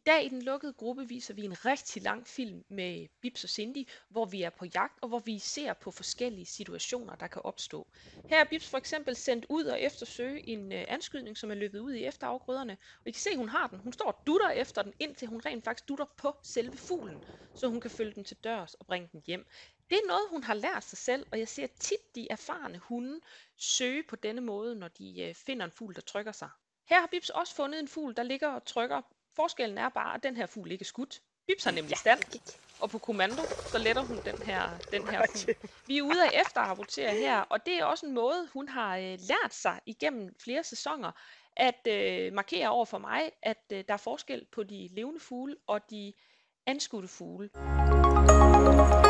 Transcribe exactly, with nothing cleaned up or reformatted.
dag i den lukkede gruppe viser vi en rigtig lang film med Bibs og Cindy, hvor vi er på jagt, og hvor vi ser på forskellige situationer, der kan opstå. Her er Bibs for eksempel sendt ud og eftersøge en øh, anskydning, som er løbet ud i efterafgrøderne. Og I kan se, at hun har den. Hun står og dutter efter den, indtil hun rent faktisk dutter på selve fuglen, så hun kan følge den til dørs og bringe den hjem. Det er noget, hun har lært sig selv, og jeg ser tit de erfarne hunde søge på denne måde, når de øh, finder en fugl, der trykker sig. Her har Bibs også fundet en fugl, der ligger og trykker. Forskellen er bare, at den her fugl ikke er skudt. Bibs har nemlig stand, og på kommando, så letter hun den her, den her fugl. Vi er ude af efterrapportere her, og det er også en måde, hun har øh, lært sig igennem flere sæsoner, at øh, markere over for mig, at øh, der er forskel på de levende fugle og de anskudte fugle.